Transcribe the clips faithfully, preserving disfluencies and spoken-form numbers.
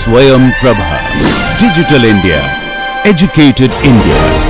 Swayam Prabha. Digital India. Educated India.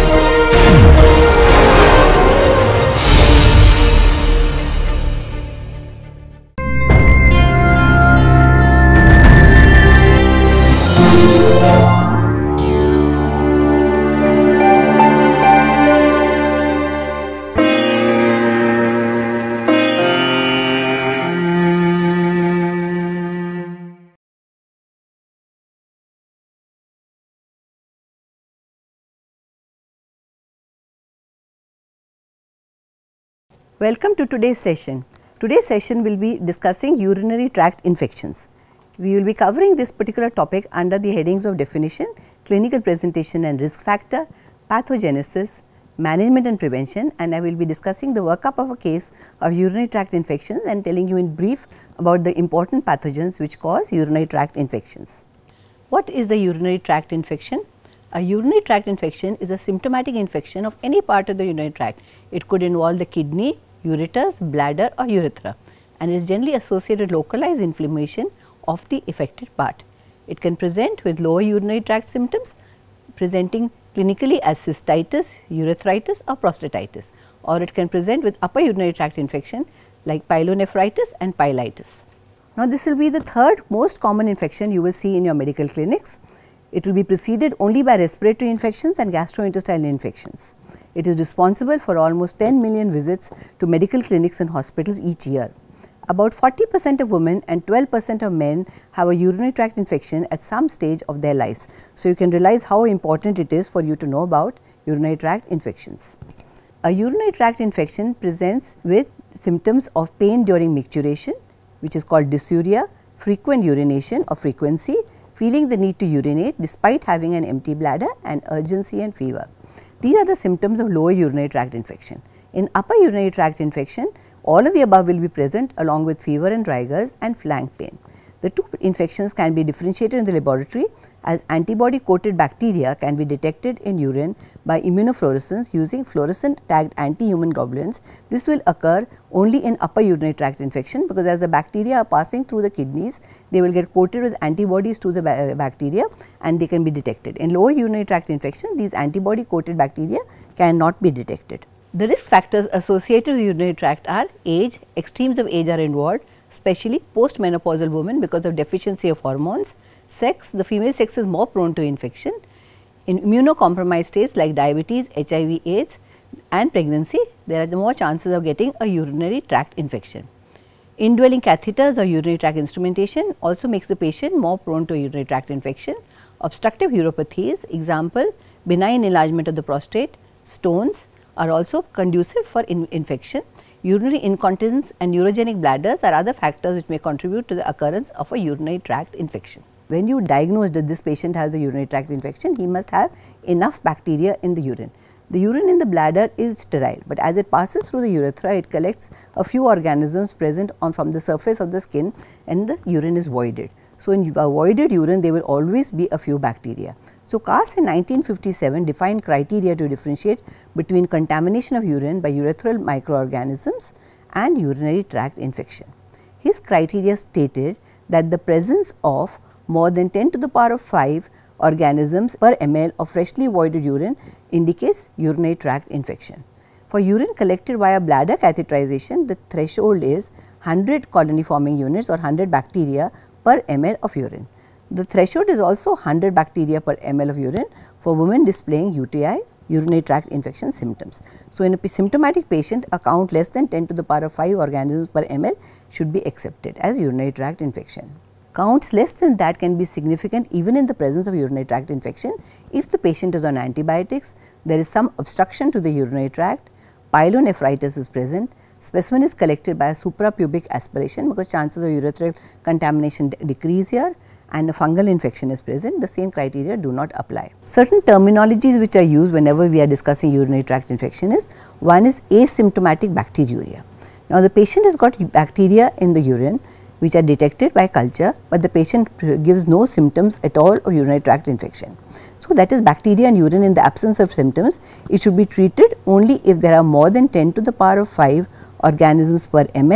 Welcome to today's session. Today's session will be discussing urinary tract infections. We will be covering this particular topic under the headings of definition, clinical presentation and risk factor, pathogenesis, management and prevention, and I will be discussing the workup of a case of urinary tract infections and telling you in brief about the important pathogens which cause urinary tract infections. What is the urinary tract infection? A urinary tract infection is a symptomatic infection of any part of the urinary tract. It could involve the kidney, ureters, bladder or urethra, and is generally associated with localized inflammation of the affected part. It can present with lower urinary tract symptoms presenting clinically as cystitis, urethritis or prostatitis, or it can present with upper urinary tract infection like pyelonephritis and pyelitis. Now, this will be the third most common infection you will see in your medical clinics. It will be preceded only by respiratory infections and gastrointestinal infections. It is responsible for almost ten million visits to medical clinics and hospitals each year. About forty percent of women and twelve percent of men have a urinary tract infection at some stage of their lives. So, you can realize how important it is for you to know about urinary tract infections. A urinary tract infection presents with symptoms of pain during micturition, which is called dysuria, frequent urination or frequency, feeling the need to urinate despite having an empty bladder, and urgency and fever. These are the symptoms of lower urinary tract infection. In upper urinary tract infection, all of the above will be present along with fever and rigors and flank pain. The two infections can be differentiated in the laboratory as antibody coated bacteria can be detected in urine by immunofluorescence using fluorescent tagged anti-human globulins. This will occur only in upper urinary tract infection, because as the bacteria are passing through the kidneys, they will get coated with antibodies to the ba bacteria and they can be detected. In lower urinary tract infection, these antibody coated bacteria cannot be detected. The risk factors associated with urinary tract are age, extremes of age are involved, especially postmenopausal women because of deficiency of hormones. Sex, the female sex is more prone to infection. In immunocompromised states like diabetes, H I V AIDS and pregnancy, there are the more chances of getting a urinary tract infection. Indwelling catheters or urinary tract instrumentation also makes the patient more prone to a urinary tract infection. Obstructive uropathies, example benign enlargement of the prostate, stones are also conducive for in infection. Urinary incontinence and neurogenic bladders are other factors which may contribute to the occurrence of a urinary tract infection. When you diagnose that this patient has a urinary tract infection, he must have enough bacteria in the urine. The urine in the bladder is sterile, but as it passes through the urethra, it collects a few organisms present on from the surface of the skin and the urine is voided. So, in a voided urine, there will always be a few bacteria. So, Kaas in nineteen fifty-seven defined criteria to differentiate between contamination of urine by urethral microorganisms and urinary tract infection. His criteria stated that the presence of more than ten to the power of five organisms per ml of freshly voided urine indicates urinary tract infection. For urine collected via bladder catheterization, the threshold is one hundred colony forming units or one hundred bacteria per ml of urine. The threshold is also one hundred bacteria per ml of urine for women displaying U T I, urinary tract infection symptoms. So, in a symptomatic patient, a count less than ten to the power of five organisms per ml should be accepted as urinary tract infection. Counts less than that can be significant even in the presence of urinary tract infection if the patient is on antibiotics, there is some obstruction to the urinary tract, pyelonephritis is present, specimen is collected by a suprapubic aspiration because chances of urethral contamination decrease here, and a fungal infection is present, the same criteria do not apply. Certain terminologies which are used whenever we are discussing urinary tract infection is, one is asymptomatic bacteriuria. Now, the patient has got bacteria in the urine which are detected by culture, but the patient gives no symptoms at all of urinary tract infection. So, that is bacteria in urine in the absence of symptoms. It should be treated only if there are more than ten to the power of five organisms per ml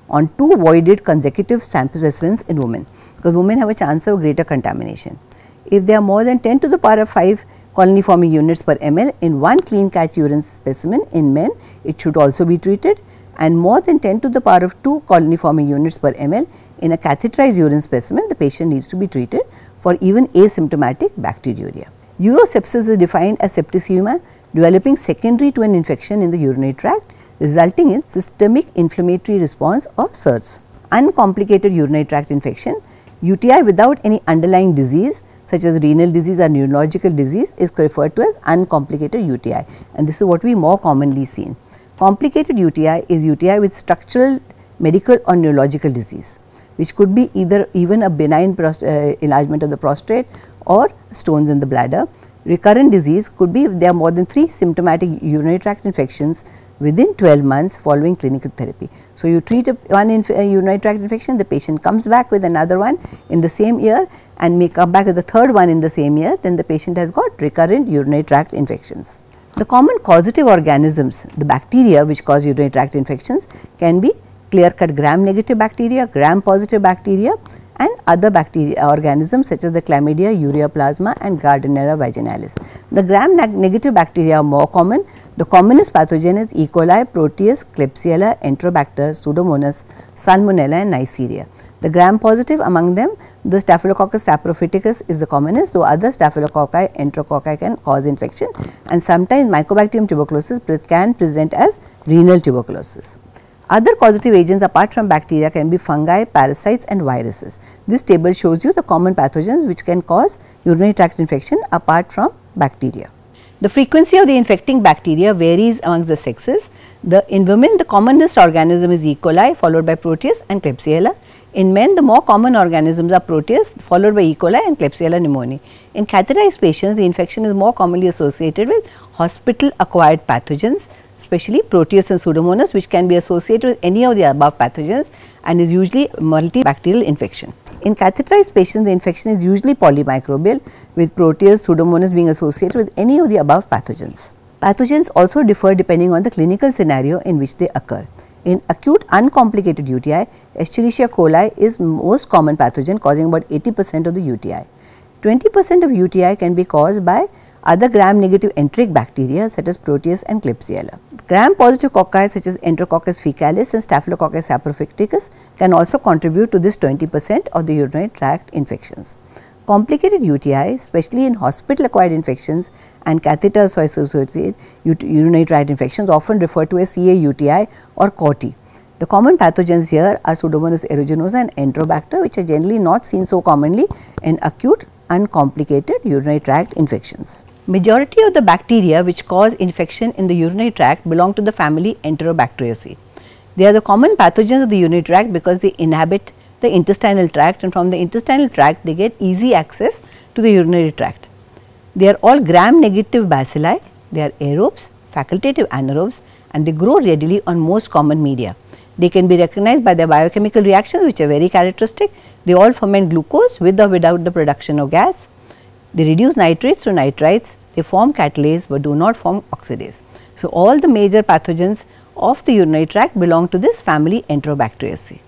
on two voided consecutive sample specimens in women, because women have a chance of greater contamination. If there are more than ten to the power of five colony forming units per ml in one clean catch urine specimen in men, it should also be treated, and more than ten to the power of two colony forming units per ml in a catheterized urine specimen, the patient needs to be treated for even asymptomatic bacteriuria. Urosepsis is defined as septicemia developing secondary to an infection in the urinary tract, resulting in systemic inflammatory response of S I R S. Uncomplicated urinary tract infection, U T I without any underlying disease such as renal disease or neurological disease is referred to as uncomplicated U T I, and this is what we more commonly see. Complicated U T I is U T I with structural, medical or neurological disease, which could be either even a benign uh, enlargement of the prostate or stones in the bladder. Recurrent disease could be if there are more than three symptomatic urinary tract infections within twelve months following clinical therapy. So, you treat a, one inf uh, urinary tract infection, the patient comes back with another one in the same year and may come back with the third one in the same year, then the patient has got recurrent urinary tract infections. The common causative organisms, the bacteria which cause urinary tract infections, can be clear cut gram negative bacteria, gram positive bacteria, and other bacteria organisms such as the chlamydia, ureaplasma and Gardnerella vaginalis. The gram negative bacteria are more common. The commonest pathogen is E. coli, proteus, Klebsiella, enterobacter, pseudomonas, salmonella and neisseria. The gram positive among them, the Staphylococcus saprophyticus is the commonest, though other staphylococci, enterococci can cause infection, and sometimes Mycobacterium tuberculosis can present as renal tuberculosis. Other causative agents apart from bacteria can be fungi, parasites and viruses. This table shows you the common pathogens which can cause urinary tract infection apart from bacteria. The frequency of the infecting bacteria varies amongst the sexes. The, in women, the commonest organism is E. coli followed by proteus and Klebsiella. In men, the more common organisms are proteus followed by E. coli and Klebsiella pneumoniae. In catheterized patients, the infection is more commonly associated with hospital acquired pathogens, especially proteus and pseudomonas, which can be associated with any of the above pathogens and is usually multibacterial infection. In catheterized patients, the infection is usually polymicrobial, with proteus, pseudomonas being associated with any of the above pathogens. Pathogens also differ depending on the clinical scenario in which they occur. In acute uncomplicated U T I, Escherichia coli is most common pathogen, causing about eighty percent of the U T I. twenty percent of U T I can be caused by other gram negative enteric bacteria such as proteus and Klebsiella. Gram positive cocci such as Enterococcus fecalis and Staphylococcus saprophyticus can also contribute to this twenty percent of the urinary tract infections. Complicated U T I, especially in hospital acquired infections and catheter-associated urinary tract infections, often referred to as C A U T I or C O T. The common pathogens here are Pseudomonas aeruginosa and Enterobacter, which are generally not seen so commonly in acute uncomplicated urinary tract infections. Majority of the bacteria which cause infection in the urinary tract belong to the family Enterobacteriaceae. They are the common pathogens of the urinary tract because they inhabit the intestinal tract, and from the intestinal tract they get easy access to the urinary tract. They are all gram negative bacilli, they are aerobes, facultative anaerobes, and they grow readily on most common media. They can be recognized by their biochemical reactions which are very characteristic. They all ferment glucose with or without the production of gas. They reduce nitrates to nitrites, they form catalase but do not form oxidase. So, all the major pathogens of the urinary tract belong to this family Enterobacteriaceae.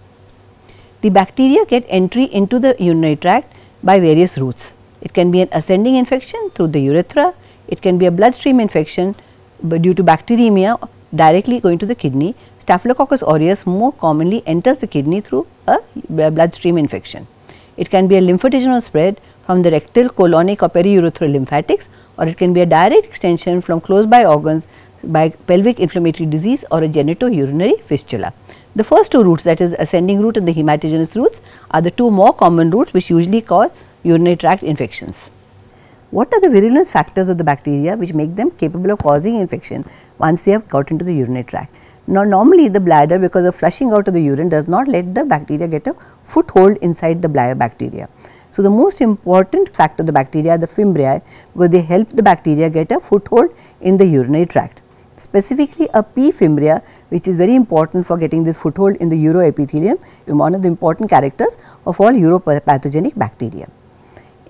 The bacteria get entry into the urinary tract by various routes. It can be an ascending infection through the urethra, it can be a bloodstream infection due to bacteremia directly going to the kidney. Staphylococcus aureus more commonly enters the kidney through a bloodstream infection. It can be a lymphoteginous spread from the rectal, colonic or periurethral lymphatics, or it can be a direct extension from close by organs by pelvic inflammatory disease or a genitourinary fistula. The first two routes, that is ascending route and the hematogenous routes, are the two more common routes which usually cause urinary tract infections. What are the virulence factors of the bacteria which make them capable of causing infection once they have got into the urinary tract? Now, normally the bladder, because of flushing out of the urine, does not let the bacteria get a foothold inside the bacteria. So, the most important factor of the bacteria are the fimbriae, because they help the bacteria get a foothold in the urinary tract. Specifically, a P fimbria, which is very important for getting this foothold in the uroepithelium, is one of the important characters of all uropathogenic bacteria.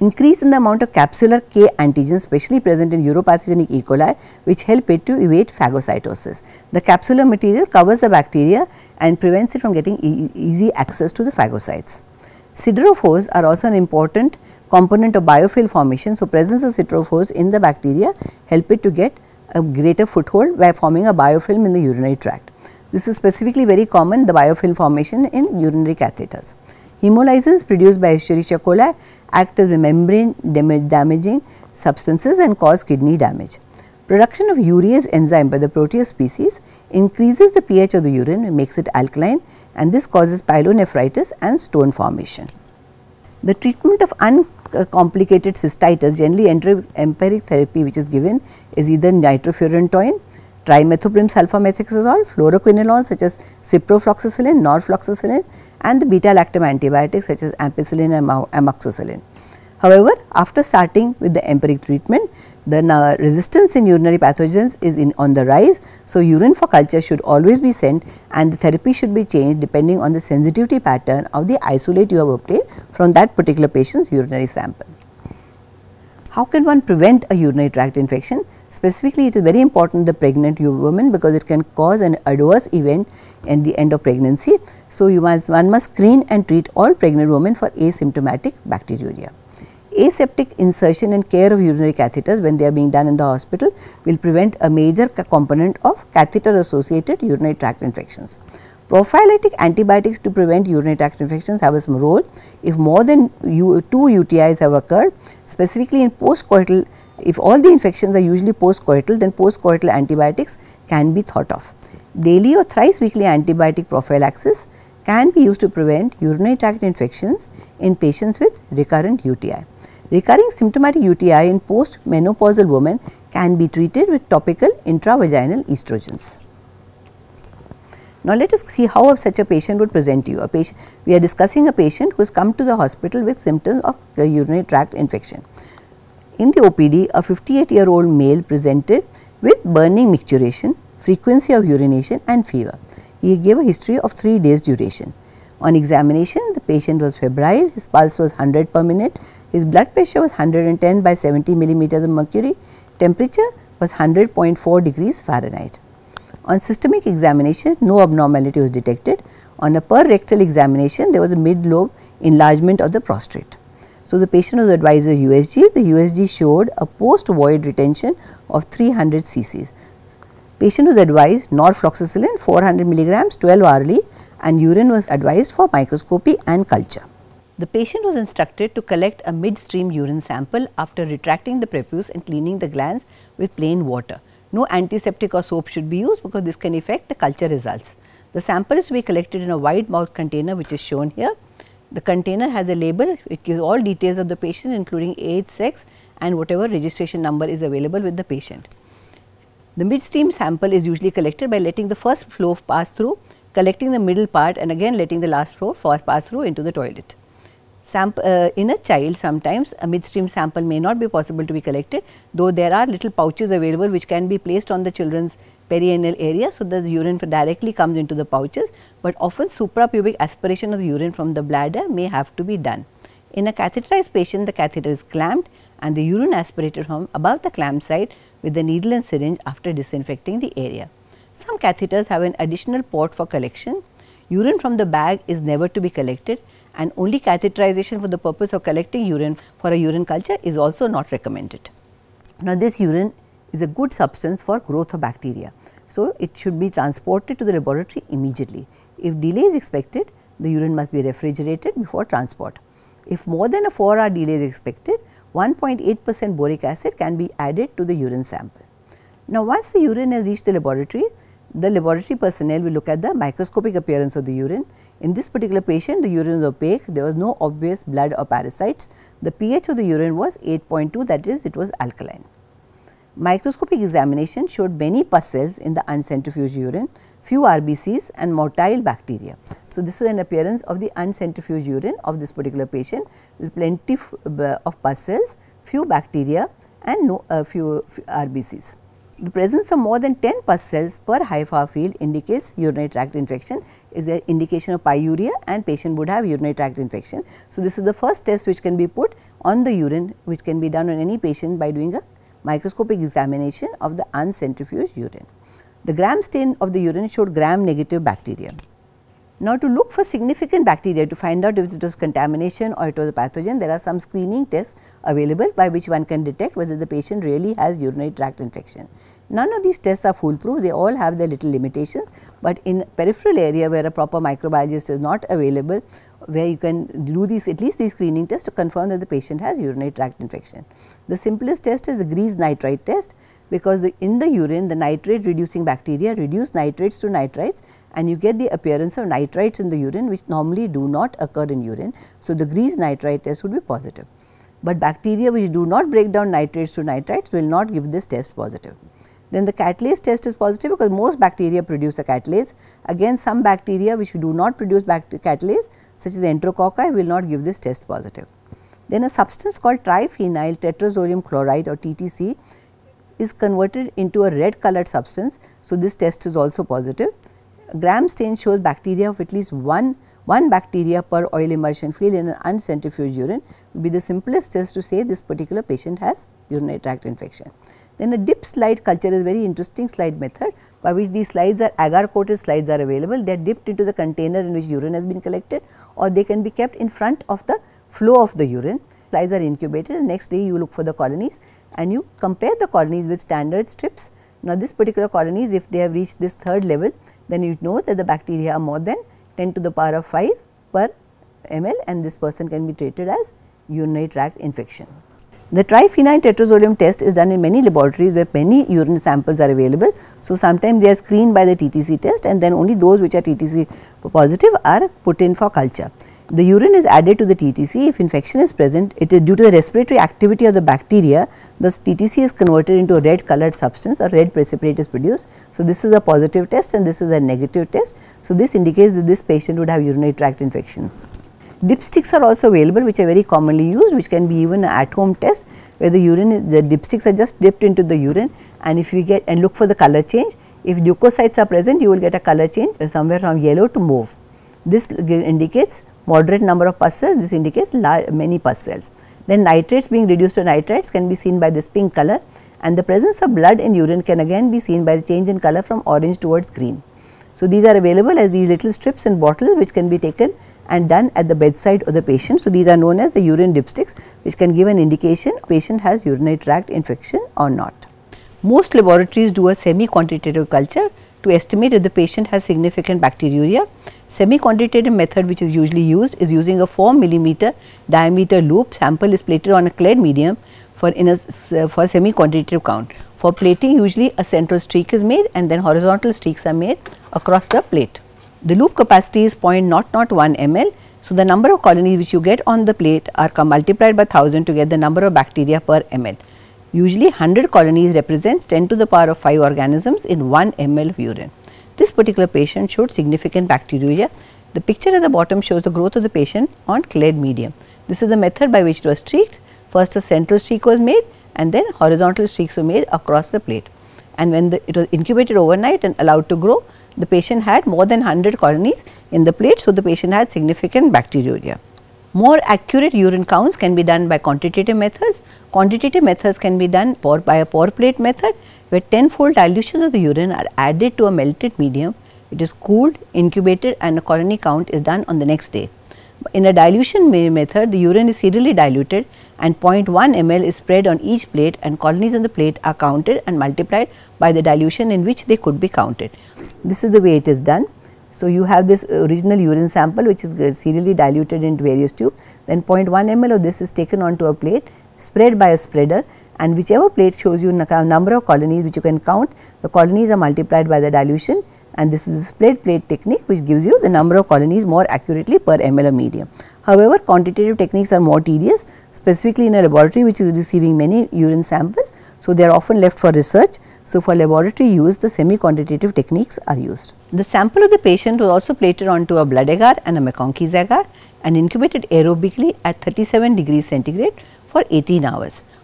increase in the amount of capsular K antigens especially present in uropathogenic E. coli, which help it to evade phagocytosis. The capsular material covers the bacteria and prevents it from getting e easy access to the phagocytes. Siderophores are also an important component of biofilm formation. So, presence of siderophores in the bacteria help it to get a greater foothold by forming a biofilm in the urinary tract. This is specifically very common, the biofilm formation in urinary catheters. Hemolysis produced by Escherichia coli act as membrane damaging substances and cause kidney damage. Production of urease enzyme by the proteus species increases the pH of the urine and makes it alkaline, and this causes pyelonephritis and stone formation. The treatment of uncomplicated cystitis, generally empiric therapy which is given is either nitrofurantoin, trimethoprim sulfamethoxazole, fluoroquinolones such as ciprofloxacillin, norfloxacillin, and the beta-lactam antibiotics such as ampicillin and amoxicillin. However, after starting with the empiric treatment, the uh, resistance in urinary pathogens is in on the rise. So, urine for culture should always be sent, and the therapy should be changed depending on the sensitivity pattern of the isolate you have obtained from that particular patient's urinary sample. How can one prevent a urinary tract infection? Specifically, it is very important the pregnant woman, because it can cause an adverse event at the end of pregnancy. So, you must one must screen and treat all pregnant women for asymptomatic bacteriuria. Aseptic insertion and care of urinary catheters when they are being done in the hospital will prevent a major component of catheter-associated urinary tract infections. Prophylactic antibiotics to prevent urinary tract infections have a role if more than two U T Is have occurred, specifically in postcoital. If all the infections are usually postcoital, then postcoital antibiotics can be thought of. Daily or thrice weekly antibiotic prophylaxis can be used to prevent urinary tract infections in patients with recurrent U T I. Recurring symptomatic U T I in post-menopausal women can be treated with topical intravaginal estrogens. Now, let us see how such a patient would present to you. A patient, we are discussing a patient who has come to the hospital with symptoms of the urinary tract infection. In the O P D, a fifty-eight year old male presented with burning micturition, frequency of urination and fever. He gave a history of three days duration. On examination, the patient was febrile, his pulse was one hundred per minute, his blood pressure was one hundred ten by seventy millimeters of mercury, temperature was one hundred point four degrees Fahrenheit. On systemic examination, no abnormality was detected. On a per rectal examination, there was a mid-lobe enlargement of the prostate. So, the patient was advised a U S G. The U S G showed a post-void retention of three hundred c c. Patient was advised norfloxacillin four hundred milligrams twelve hourly, and urine was advised for microscopy and culture. The patient was instructed to collect a midstream urine sample after retracting the prepuce and cleaning the glands with plain water. No antiseptic or soap should be used because this can affect the culture results. The sample is to be collected in a wide mouth container which is shown here. The container has a label which gives all details of the patient including age, sex and whatever registration number is available with the patient. The midstream sample is usually collected by letting the first flow pass through, collecting the middle part and again letting the last flow pass through into the toilet. Sample, uh, in a child, sometimes a midstream sample may not be possible to be collected, though there are little pouches available which can be placed on the children's perianal area, so that the urine directly comes into the pouches, but often suprapubic aspiration of the urine from the bladder may have to be done. In a catheterized patient, the catheter is clamped and the urine aspirated from above the clamp side with the needle and syringe after disinfecting the area. Some catheters have an additional port for collection. Urine from the bag is never to be collected, and only catheterization for the purpose of collecting urine for a urine culture is also not recommended. Now, this urine is a good substance for growth of bacteria. So, it should be transported to the laboratory immediately. If delay is expected, the urine must be refrigerated before transport. If more than a four hour delay is expected, one point eight percent boric acid can be added to the urine sample. Now, once the urine has reached the laboratory, the laboratory personnel will look at the microscopic appearance of the urine. In this particular patient, the urine was opaque, there was no obvious blood or parasites. The pH of the urine was eight point two, that is, it was alkaline. Microscopic examination showed many pus cells in the uncentrifuged urine, few R B Cs and motile bacteria. So, this is an appearance of the uncentrifuged urine of this particular patient with plenty of pus cells, few bacteria and no uh, few, few R B Cs. The presence of more than ten pus cells per high far field indicates urinary tract infection, is an indication of pyuria, and patient would have urinary tract infection. So, this is the first test which can be put on the urine, which can be done on any patient by doing a microscopic examination of the uncentrifuged urine. The gram stain of the urine showed gram negative bacteria. Now, to look for significant bacteria to find out if it was contamination or it was a pathogen, there are some screening tests available by which one can detect whether the patient really has urinary tract infection. None of these tests are foolproof, they all have their little limitations, but in peripheral area where a proper microbiologist is not available, where you can do these at least these screening tests to confirm that the patient has urinary tract infection. The simplest test is the grease nitrite test, because the, in the urine the nitrate reducing bacteria reduce nitrates to nitrites, and you get the appearance of nitrites in the urine which normally do not occur in urine. So, the grease nitrite test would be positive, but bacteria which do not break down nitrates to nitrites will not give this test positive. Then the catalase test is positive because most bacteria produce a catalase. Again, some bacteria which do not produce catalase such as enterococci will not give this test positive. Then a substance called triphenyl tetrazolium chloride or T T C is converted into a red colored substance. So, this test is also positive. Gram stain shows bacteria of at least one, one bacteria per oil immersion field in an uncentrifuged urine will be the simplest test to say this particular patient has urinary tract infection. Then a dip slide culture is a very interesting slide method by which these slides are agar coated slides are available. They are dipped into the container in which urine has been collected, or they can be kept in front of the flow of the urine. Slides are incubated, the next day you look for the colonies and you compare the colonies with standard strips. Now, this particular colonies, if they have reached this third level, then you know that the bacteria are more than ten to the power of five per ml, and this person can be treated as urinary tract infection. The triphenyl tetrazolium test is done in many laboratories where many urine samples are available. So, sometimes they are screened by the T T C test, and then only those which are T T C positive are put in for culture. The urine is added to the T T C. If infection is present, it is due to the respiratory activity of the bacteria, the T T C is converted into a red colored substance, a red precipitate is produced. So, this is a positive test and this is a negative test. So, this indicates that this patient would have urinary tract infection. Dipsticks are also available, which are very commonly used, which can be even an at home test where the urine is, the dipsticks are just dipped into the urine, and if you get and look for the color change, if leukocytes are present, you will get a color change somewhere from yellow to mauve. This indicates moderate number of pus cells, this indicates many pus cells. Then nitrates being reduced to nitrites can be seen by this pink color, and the presence of blood in urine can again be seen by the change in color from orange towards green. So, these are available as these little strips in bottles which can be taken and done at the bedside of the patient. So, these are known as the urine dipsticks, which can give an indication patient has urinary tract infection or not. Most laboratories do a semi-quantitative culture to estimate if the patient has significant bacteriuria. Semi-quantitative method which is usually used is using a four millimeter diameter loop. Sample is plated on a clad medium for in a for semi-quantitative count. For plating, usually a central streak is made and then horizontal streaks are made across the plate. The loop capacity is zero point zero zero one milliliters. So, the number of colonies which you get on the plate are multiplied by one thousand to get the number of bacteria per ml. Usually one hundred colonies represents ten to the power of five organisms in one milliliter of urine. This particular patient showed significant bacteriuria. The picture at the bottom shows the growth of the patient on clad medium. This is the method by which it was streaked. First a central streak was made and then horizontal streaks were made across the plate. And when the, it was incubated overnight and allowed to grow, the patient had more than one hundred colonies in the plate. So, the patient had significant bacteriuria. More accurate urine counts can be done by quantitative methods. Quantitative methods can be done for, by a pour plate method, where ten fold dilutions of the urine are added to a melted medium. It is cooled, incubated, and a colony count is done on the next day. In a dilution method, the urine is serially diluted and zero point one milliliters is spread on each plate, and colonies on the plate are counted and multiplied by the dilution in which they could be counted. This is the way it is done. So, you have this original urine sample which is serially diluted into various tubes, then zero point one milliliters of this is taken onto a plate, spread by a spreader, and whichever plate shows you a number of colonies which you can count, the colonies are multiplied by the dilution, and this is the split plate technique which gives you the number of colonies more accurately per ml of medium. However, quantitative techniques are more tedious, specifically in a laboratory which is receiving many urine samples. So, they are often left for research. So, for laboratory use, the semi-quantitative techniques are used. The sample of the patient was also plated onto a blood agar and a McConkey's agar and incubated aerobically at thirty-seven degrees centigrade for eighteen hours.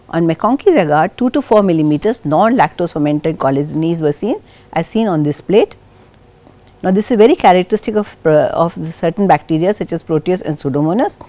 On McConkey's agar, two to four millimeters non-lactose fermented colonies were seen as seen on this plate. Now, this is very characteristic of, uh, of certain bacteria such as proteus and pseudomonas.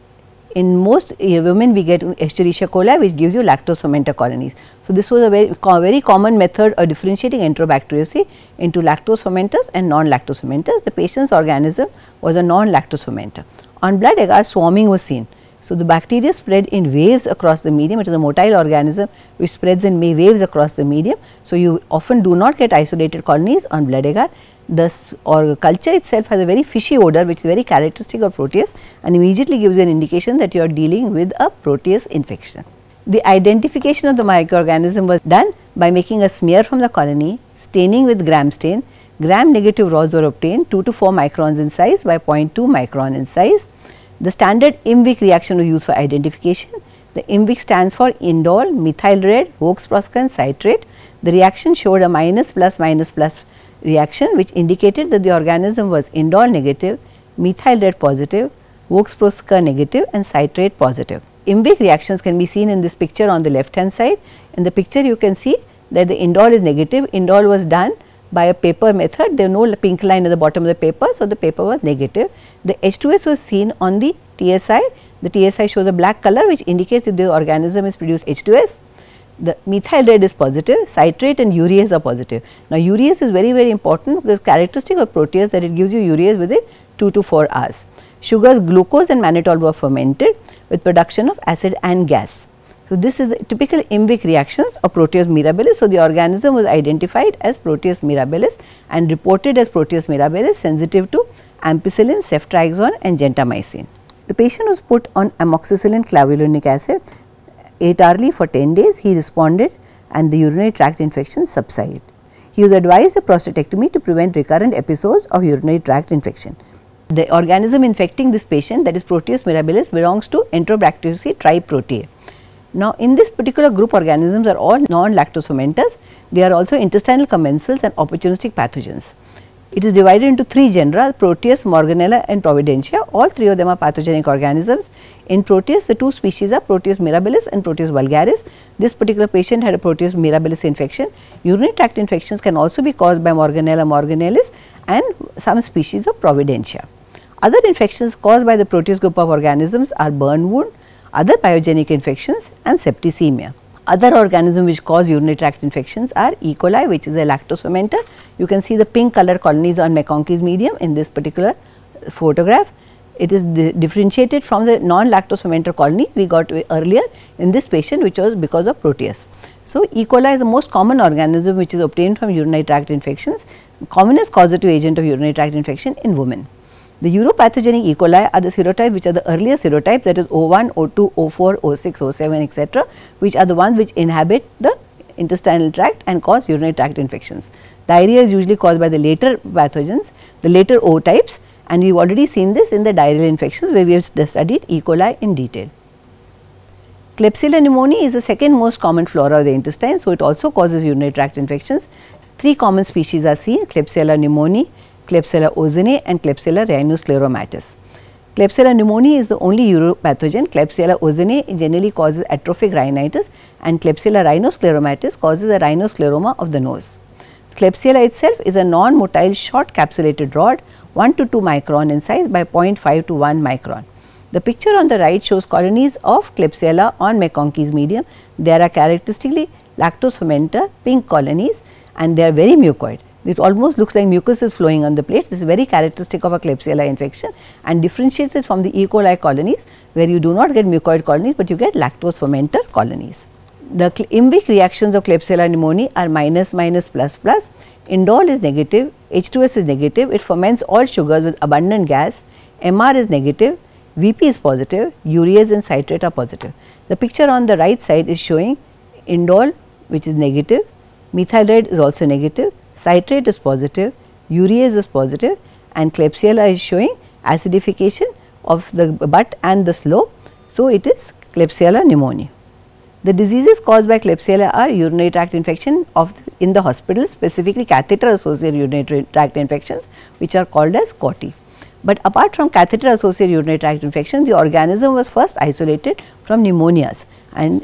In most uh, women we get Escherichia coli, which gives you lactose fermenter colonies. So, this was a very, co very common method of differentiating Enterobacteriaceae into lactose fermenters and non-lactose fermenters. The patient's organism was a non-lactose fermenter. On blood agar, swarming was seen. So, the bacteria spread in waves across the medium. It is a motile organism which spreads in waves across the medium. So, you often do not get isolated colonies on blood agar. The or culture itself has a very fishy odor which is very characteristic of proteus and immediately gives you an indication that you are dealing with a proteus infection. The identification of the microorganism was done by making a smear from the colony, staining with gram stain. Gram negative rods were obtained two to four microns in size by zero point two micron in size. The standard IMVIC reaction was used for identification. The IMVIC stands for indole, methyl red, Vox proscan, citrate. The reaction showed a minus plus minus plus reaction which indicated that the organism was indole negative, methyl red positive, Vox proscan negative and citrate positive. IMVIC reactions can be seen in this picture on the left hand side. In the picture you can see that the indole is negative. Indole was done by a paper method. There was no pink line at the bottom of the paper. So, the paper was negative. The H two S was seen on the T S I. The T S I shows a black color which indicates that the organism has produced H two S. The methyl red is positive, citrate and urease are positive. Now, urease is very very important because characteristic of proteus that it gives you urease within two to four hours. Sugars glucose and mannitol were fermented with production of acid and gas. So, this is the typical IMVIC reactions of Proteus mirabilis. So, the organism was identified as Proteus mirabilis and reported as Proteus mirabilis sensitive to ampicillin, ceftriaxone and gentamicin. The patient was put on amoxicillin clavulanic acid, ate hourly for ten days, he responded and the urinary tract infection subsided. He was advised a prostatectomy to prevent recurrent episodes of urinary tract infection. The organism infecting this patient, that is Proteus mirabilis, belongs to Enterobacteriaceae tribe Proteae. Now, in this particular group, organisms are all non-lactose fermenters. They are also intestinal commensals and opportunistic pathogens. It is divided into three genera, Proteus, Morganella and Providentia. All three of them are pathogenic organisms. In Proteus, the two species are Proteus mirabilis and Proteus vulgaris. This particular patient had a Proteus mirabilis infection. Urinary tract infections can also be caused by Morganella morganelis and some species of Providentia. Other infections caused by the Proteus group of organisms are burn wound, other pyogenic infections and septicemia. Other organisms which cause urinary tract infections are E. coli, which is a lactose fermenter. You can see the pink color colonies on McConkey's medium in this particular photograph. It is differentiated from the non-lactose fermenter colony we got earlier in this patient, which was because of Proteus. So, E. coli is the most common organism which is obtained from urinary tract infections, commonest causative agent of urinary tract infection in women. The uropathogenic E. coli are the serotypes which are the earlier serotypes, that is O one, O two, O four, O six, O seven et cetera, which are the ones which inhabit the intestinal tract and cause urinary tract infections. Diarrhea is usually caused by the later pathogens, the later O types, and we have already seen this in the diarrheal infections where we have studied E. coli in detail. Klebsiella pneumoniae is the second most common flora of the intestine, so it also causes urinary tract infections. Three common species are seen: Klebsiella pneumoniae, Klebsiella ozone and Klebsiella rhinoscleromatis. Klebsiella pneumoniae is the only uropathogen. Klebsiella ozone generally causes atrophic rhinitis and Klebsiella rhinoscleromatis causes a rhinoscleroma of the nose. Klebsiella itself is a non-motile short capsulated rod one to two micron in size by zero point five to one micron. The picture on the right shows colonies of Klebsiella on McConkey's medium. There are characteristically lactose fermenter pink colonies and they are very mucoid. It almost looks like mucus is flowing on the plate. This is very characteristic of a Klebsiella infection and differentiates it from the E. coli colonies, where you do not get mucoid colonies, but you get lactose fermenter colonies. The IMVIC reactions of Klebsiella pneumoniae are minus, minus, plus, plus. Indole is negative, H two S is negative, it ferments all sugars with abundant gas, M R is negative, V P is positive, urease and citrate are positive. The picture on the right side is showing indole, which is negative, methyl red is also negative, citrate is positive, urease is positive and Klebsiella is showing acidification of the butt and the slope. So, it is Klebsiella pneumoniae. The diseases caused by Klebsiella are urinary tract infection of the, in the hospital, specifically catheter-associated urinary tract infections, which are called as C O T I. But apart from catheter-associated urinary tract infection, the organism was first isolated from pneumonias, and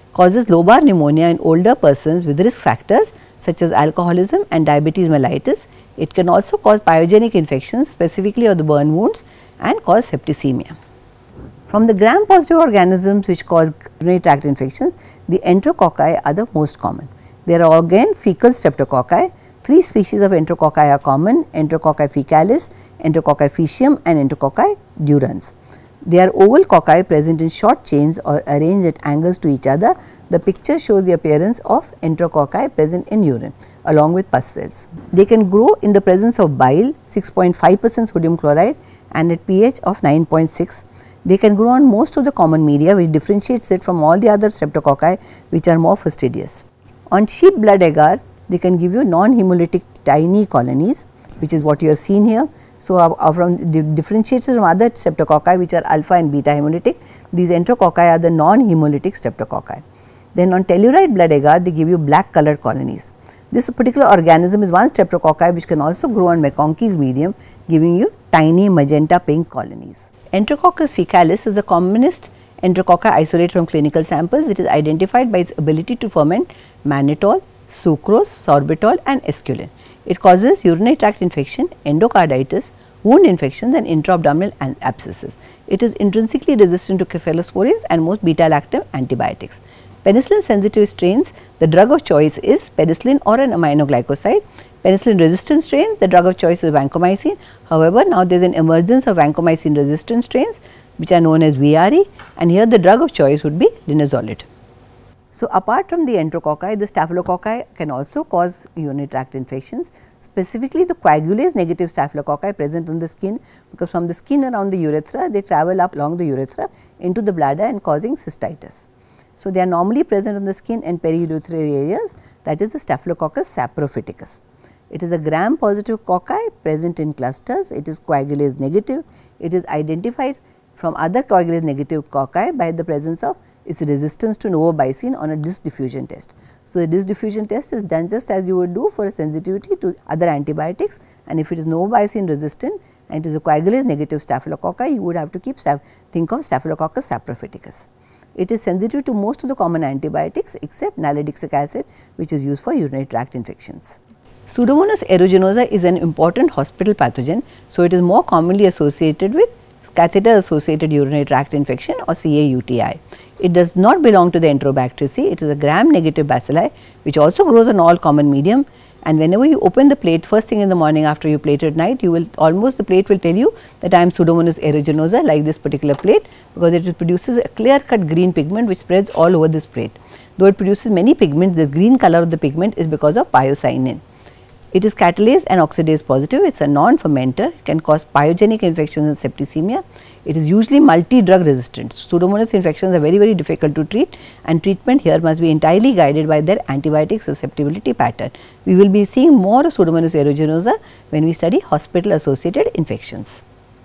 causes lobar pneumonia in older persons with risk factors such as alcoholism and diabetes mellitus. It can also cause pyogenic infections, specifically of the burn wounds, and cause septicemia. From the gram positive organisms which cause urinary tract infections, the enterococci are the most common. There are again fecal streptococci. Three species of enterococci are common: Enterococci fecalis, Enterococci faecium, and Enterococci durans. They are oval cocci present in short chains or arranged at angles to each other. The picture shows the appearance of enterococci present in urine along with pus cells. They can grow in the presence of bile, six point five percent sodium chloride, and at pH of nine point six. They can grow on most of the common media, which differentiates it from all the other streptococci which are more fastidious. On sheep blood agar, they can give you non-hemolytic tiny colonies, which is what you have seen here. So, uh, uh, from the differentiates from other streptococci which are alpha and beta hemolytic, these enterococci are the non-hemolytic streptococci. Then on telluride blood agar, they give you black colored colonies. This particular organism is one streptococci which can also grow on McConkey's medium, giving you tiny magenta pink colonies. Enterococcus fecalis is the commonest enterococci isolated from clinical samples. It is identified by its ability to ferment mannitol, sucrose, sorbitol, and esculin. It causes urinary tract infection, endocarditis, wound infections, and intra-abdominal abscesses. It is intrinsically resistant to cephalosporins and most beta-lactam antibiotics. Penicillin sensitive strains, the drug of choice is penicillin or an aminoglycoside. Penicillin resistant strains, the drug of choice is vancomycin. However, now there is an emergence of vancomycin resistant strains which are known as V R E, and here the drug of choice would be linezolid. So, apart from the enterococci, the staphylococci can also cause urinary tract infections, specifically the coagulase negative staphylococci present on the skin, because from the skin around the urethra they travel up along the urethra into the bladder and causing cystitis. So, they are normally present on the skin and periurethral areas, that is the Staphylococcus saprophyticus. It is a gram positive cocci present in clusters. It is coagulase negative. It is identified from other coagulase negative cocci by the presence of its resistance to novobicin on a disc diffusion test. So, the disc diffusion test is done just as you would do for a sensitivity to other antibiotics, and if it is novobicin resistant and it is a coagulase negative staphylococci, you would have to keep think of Staphylococcus saprophyticus. It is sensitive to most of the common antibiotics except nalidixic acid, which is used for urinary tract infections. Pseudomonas aeruginosa is an important hospital pathogen. So, it is more commonly associated with catheter-associated urinary tract infection or C A U T I. It does not belong to the Enterobacteriaceae. It is a gram negative bacilli which also grows on all common medium, and whenever you open the plate first thing in the morning after you plate at night, you will almost the plate will tell you that I am Pseudomonas aeruginosa, like this particular plate, because it produces a clear cut green pigment which spreads all over this plate. Though it produces many pigments, this green color of the pigment is because of pyocyanin. It is catalase and oxidase positive. It is a non-fermenter, can cause pyogenic infections and septicemia. It is usually multi-drug resistant. Pseudomonas infections are very very difficult to treat, and treatment here must be entirely guided by their antibiotic susceptibility pattern. We will be seeing more of Pseudomonas aeruginosa when we study hospital associated infections.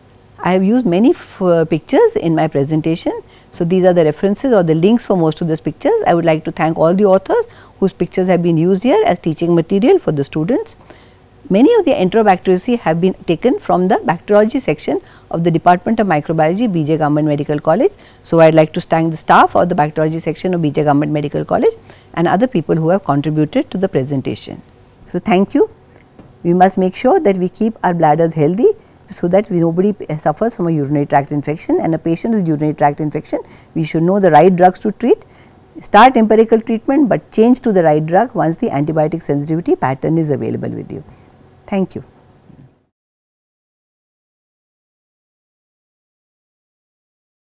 I have used many pictures in my presentation. So, these are the references or the links for most of these pictures. I would like to thank all the authors whose pictures have been used here as teaching material for the students. Many of the Enterobacteriaceae have been taken from the bacteriology section of the Department of Microbiology, B J Government Medical College. So, I would like to thank the staff of the bacteriology section of B J Government Medical College and other people who have contributed to the presentation. So, thank you. We must make sure that we keep our bladders healthy, so that we, nobody suffers from a urinary tract infection, and a patient with urinary tract infection, we should know the right drugs to treat. Start empirical treatment, but change to the right drug once the antibiotic sensitivity pattern is available with you. Thank you.